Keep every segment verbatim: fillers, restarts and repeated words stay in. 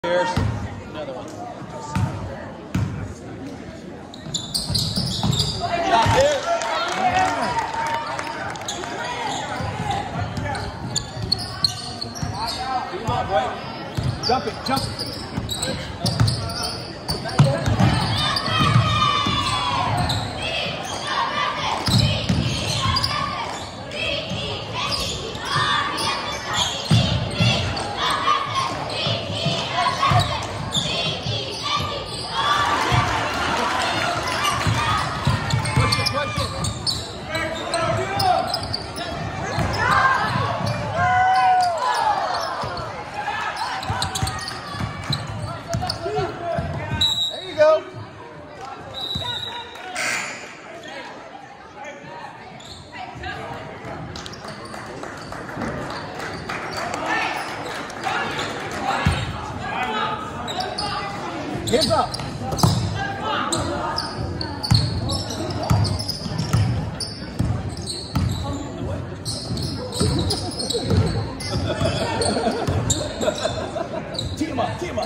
Here's another one. Good job, dude. Come on, boy. Jump it, jump it. Hands up. Tee him up, tee him up.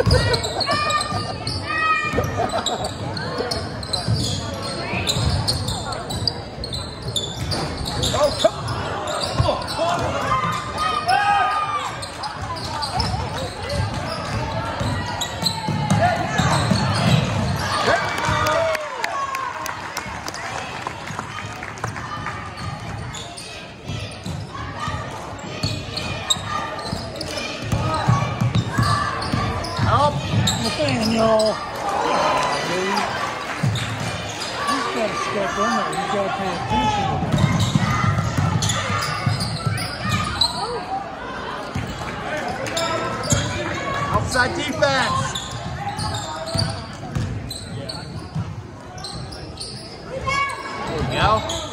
Oh, come on. Oh, come on. Help! Nathaniel! Dude. He's got to step in there. He's got to pay attention to that. Outside defense! There we go.